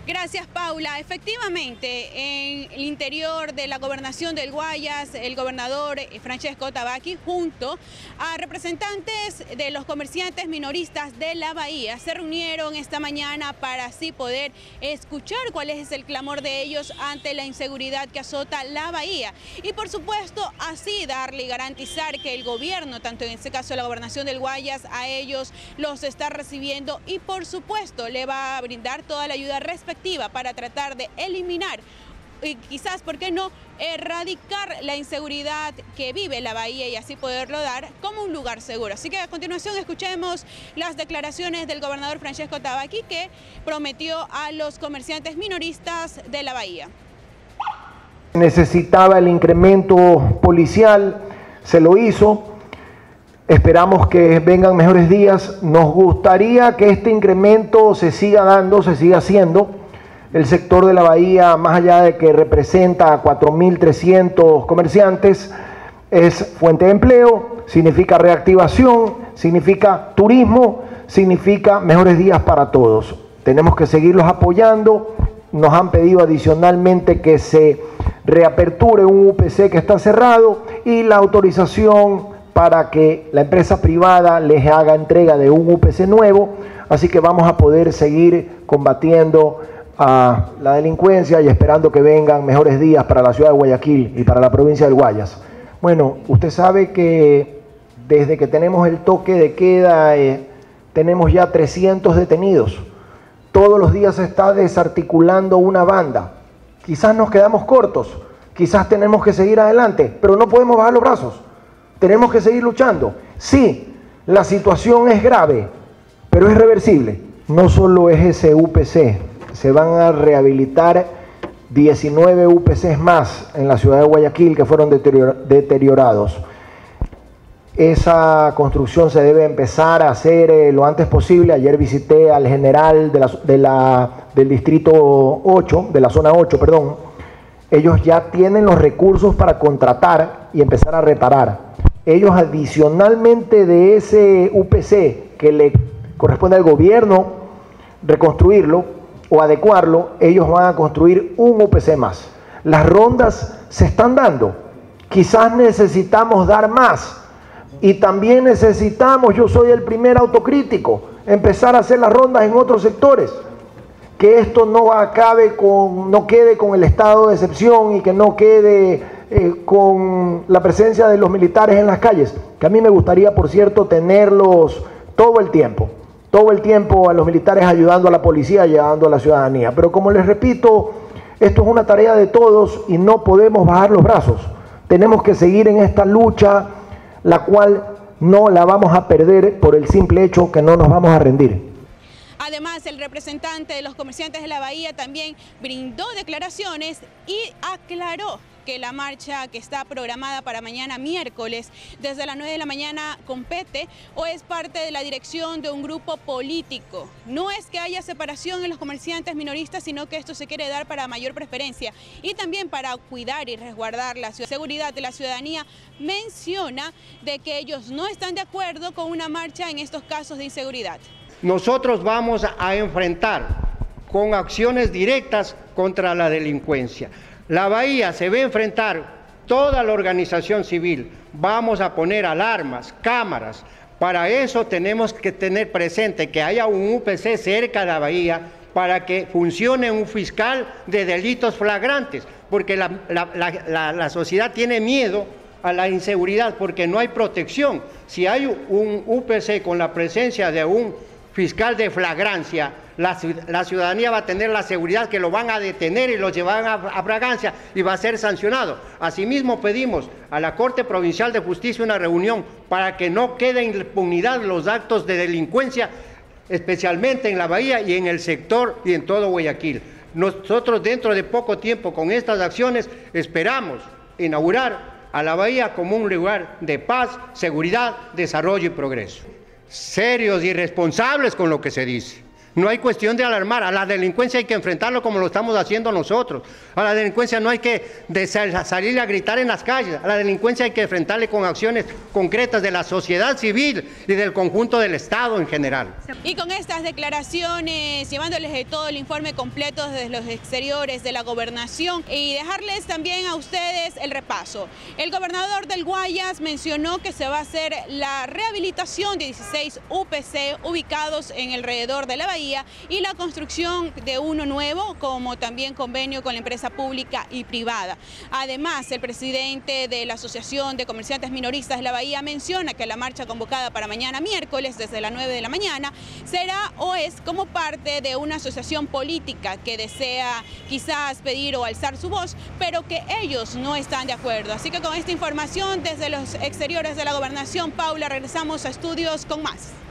Gracias, Paula. Efectivamente, en el interior de la gobernación del Guayas, el gobernador Francesco Tabaqui, junto a representantes de los comerciantes minoristas de la Bahía, se reunieron esta mañana para así poder escuchar cuál es el clamor de ellos ante la inseguridad que azota la Bahía. Y por supuesto, así darle y garantizar que el gobierno, tanto en este caso la gobernación del Guayas, a ellos los está recibiendo y por supuesto le va a brindar toda la ayuda respectiva para tratar de eliminar y quizás, ¿por qué no?, erradicar la inseguridad que vive la Bahía y así poderlo dar como un lugar seguro. Así que a continuación escuchemos las declaraciones del gobernador Francesco Tabaqui, que prometió a los comerciantes minoristas de la Bahía. Necesitaba el incremento policial, se lo hizo. Esperamos que vengan mejores días. Nos gustaría que este incremento se siga dando, se siga haciendo. El sector de la Bahía, más allá de que representa a 4.300 comerciantes, es fuente de empleo, significa reactivación, significa turismo, significa mejores días para todos. Tenemos que seguirlos apoyando. Nos han pedido adicionalmente que se reaperture un UPC que está cerrado y la autorización para que la empresa privada les haga entrega de un UPC nuevo. Así que vamos a poder seguir combatiendo a la delincuencia y esperando que vengan mejores días para la ciudad de Guayaquil y para la provincia del Guayas. Bueno, usted sabe que desde que tenemos el toque de queda tenemos ya 300 detenidos. Todos los días se está desarticulando una banda. Quizás nos quedamos cortos, quizás tenemos que seguir adelante, pero no podemos bajar los brazos. Tenemos que seguir luchando. Sí, la situación es grave, pero es reversible. No solo es ese UPC, se van a rehabilitar 19 UPCs más en la ciudad de Guayaquil que fueron deteriorados. Esa construcción se debe empezar a hacer lo antes posible. Ayer visité al general del distrito 8, de la zona 8, perdón. Ellos ya tienen los recursos para contratar y empezar a reparar. Ellos adicionalmente de ese UPC que le corresponde al gobierno reconstruirlo o adecuarlo, ellos van a construir un UPC más. Las rondas se están dando. Quizás necesitamos dar más. Y también necesitamos, yo soy el primer autocrítico, empezar a hacer las rondas en otros sectores. Que esto no quede con el estado de excepción y que no quede con la presencia de los militares en las calles, que a mí me gustaría, por cierto, tenerlos todo el tiempo a los militares ayudando a la policía, ayudando a la ciudadanía. Pero como les repito, esto es una tarea de todos y no podemos bajar los brazos. Tenemos que seguir en esta lucha, la cual no la vamos a perder por el simple hecho que no nos vamos a rendir. Además, el representante de los comerciantes de la Bahía también brindó declaraciones y aclaró que la marcha que está programada para mañana miércoles desde las 9 de la mañana compete o es parte de la dirección de un grupo político. No es que haya separación en los comerciantes minoristas, sino que esto se quiere dar para mayor preferencia y también para cuidar y resguardar la seguridad de la ciudadanía. Menciona de que ellos no están de acuerdo con una marcha en estos casos de inseguridad. Nosotros vamos a enfrentar con acciones directas contra la delincuencia. La Bahía se va a enfrentar toda la organización civil. Vamos a poner alarmas, cámaras. Para eso tenemos que tener presente que haya un UPC cerca de la Bahía para que funcione un fiscal de delitos flagrantes, porque la sociedad tiene miedo a la inseguridad porque no hay protección. Si hay un UPC con la presencia de un fiscal de flagrancia, la ciudadanía va a tener la seguridad que lo van a detener y lo llevan a flagrancia y va a ser sancionado. Asimismo pedimos a la Corte Provincial de Justicia una reunión para que no quede en impunidad los actos de delincuencia, especialmente en la Bahía y en el sector y en todo Guayaquil. Nosotros dentro de poco tiempo con estas acciones esperamos inaugurar a la Bahía como un lugar de paz, seguridad, desarrollo y progreso. Serios y responsables con lo que se dice. No hay cuestión de alarmar. A la delincuencia hay que enfrentarlo como lo estamos haciendo nosotros. A la delincuencia no hay que salir a gritar en las calles. A la delincuencia hay que enfrentarle con acciones concretas de la sociedad civil y del conjunto del Estado en general. Y con estas declaraciones, llevándoles de todo el informe completo desde los exteriores de la gobernación y dejarles también a ustedes el repaso. El gobernador del Guayas mencionó que se va a hacer la rehabilitación de 16 UPC ubicados en alrededor de la bahía y la construcción de uno nuevo, como también convenio con la empresa pública y privada. Además, el presidente de la Asociación de Comerciantes Minoristas de la Bahía menciona que la marcha convocada para mañana miércoles desde las 9 de la mañana será o es como parte de una asociación política que desea quizás pedir o alzar su voz, pero que ellos no están de acuerdo. Así que con esta información desde los exteriores de la gobernación, Paula, regresamos a estudios con más.